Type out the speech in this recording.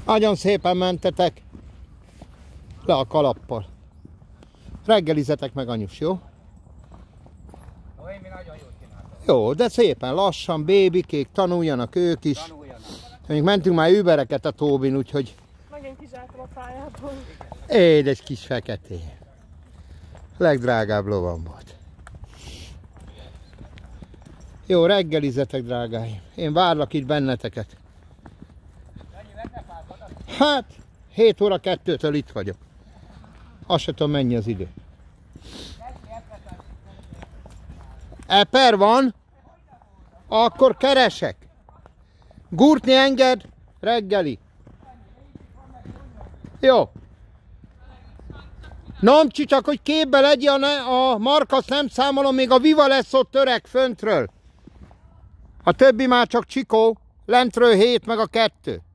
Nagyon szépen mentetek le a kalappal. Reggelizetek meg, anyus, jó? Mi nagyon jót csináltam. Jó, de szépen lassan, bébikék, tanuljanak ők is. Mondjuk mentünk már übereket a Tóbin, úgyhogy... Megint kizsáltam a pályából. Édes kis feketé. Legdrágább lovam volt. Jó, reggelizetek, drágáim. Én várlak itt benneteket. Hát, 7 óra 2-től itt vagyok. Azt se tudom, mennyi az idő. Eper van? Akkor keresek. Gurtni enged, reggeli. Jó. Namcsi, csak hogy képbe legyen a markasz, nem számolom, még a Viva lesz ott öreg föntről. A többi már csak csikó, lentről 7 meg a 2.